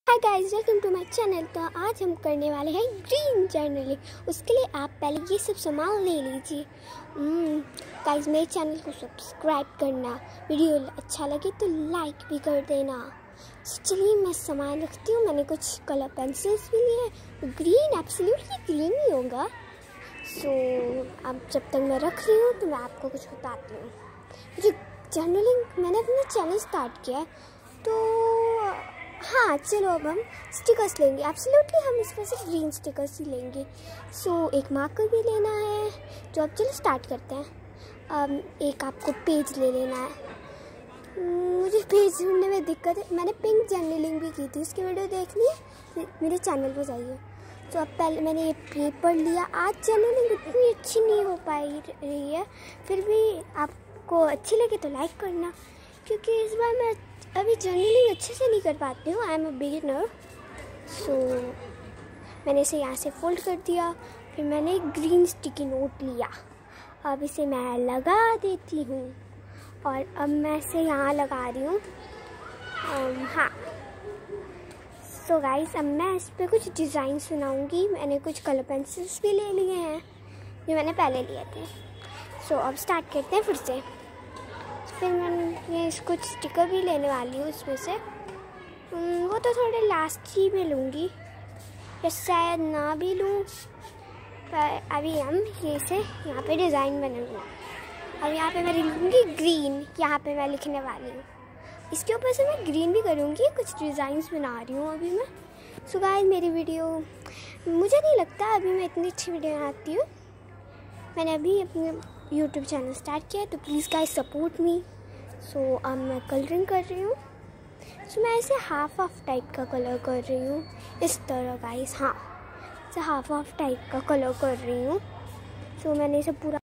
Hi guys, welcome to my channel. तो आज हम करने वाले हैं ग्रीन जर्नलिंग। उसके लिए आप पहले ये सब सामान ले लीजिए। गाइस, मेरे चैनल को सब्सक्राइब करना, वीडियो अच्छा लगे तो लाइक भी कर देना। चलिए मैं सामान रखती हूँ। मैंने कुछ कलर पेंसिल्स भी लिए हैं। ग्रीन एब्सोल्युटली ग्रीन ही होगा। अब जब तक मैं रख रही हूँ तो मैं आपको कुछ बताती हूँ। मुझे जर्नलिंग मैंने अपना चैनल स्टार्ट किया है, तो हाँ चलो अब हम स्टिकर्स लेंगे। एब्सोल्युटली हम इसमें से ग्रीन स्टिकर्स ही लेंगे। एक मार्कर भी लेना है। जो अब चलो स्टार्ट करते हैं। एक आपको पेज ले लेना है। मुझे पेज ढूंढने में दिक्कत है। मैंने पिंक जर्नलिंग भी की थी, उसकी वीडियो देखनी है मेरे चैनल पर जाइए। तो अब पहले मैंने ये पेपर लिया। आज जर्नलिंग इतनी अच्छी नहीं हो पाई रही है, फिर भी आपको अच्छी लगे तो लाइक करना, क्योंकि इस बार मैं अभी जर्नलिंग अच्छे से नहीं कर पाती हूँ। I am a beginner. मैंने इसे यहाँ से फोल्ड कर दिया। फिर मैंने एक ग्रीन स्टिकी नोट लिया। अब इसे मैं लगा देती हूँ और अब मैं इसे यहाँ लगा रही हूँ। हाँ सो गाइस, अब मैं इस पर कुछ डिज़ाइन बनाऊँगी। मैंने कुछ कलर पेंसिल्स भी ले लिए हैं जो मैंने पहले लिए थे। अब स्टार्ट करते हैं फिर से। फिर मैं कुछ स्टिकर भी लेने वाली हूँ इसमें से। वो तो थोड़े लास्ट ही में लूँगी या शायद ना भी लूँ, पर अभी हम ये से यहाँ पे डिज़ाइन बनाऊँगी। अब यहाँ पे मैं लिखूँगी ग्रीन। यहाँ पे मैं लिखने वाली हूँ। इसके ऊपर से मैं ग्रीन भी करूँगी। कुछ डिज़ाइंस बना रही हूँ अभी मैं। सो गाइस, मेरी वीडियो मुझे नहीं लगता अभी मैं इतनी अच्छी वीडियो बनाती हूँ। मैंने अभी अपने यूट्यूब चैनल स्टार्ट किया है, तो प्लीज़ गाइस सपोर्ट मी। अब मैं कलरिंग कर रही हूँ। मैं ऐसे हाफ टाइप का कलर कर रही हूँ, इस तरह गाइस। हाँ, ऐसे हाफ टाइप का कलर कर रही हूँ। मैंने इसे पूरा